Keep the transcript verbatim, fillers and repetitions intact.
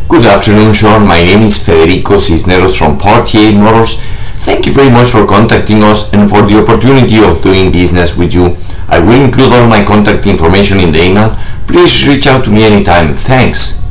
Good afternoon, Sean. My name is Federico Cisneros from Portier Motors. Thank you very much for contacting us and for the opportunity of doing business with you. I will include all my contact information in the email. Please reach out to me anytime. Thanks.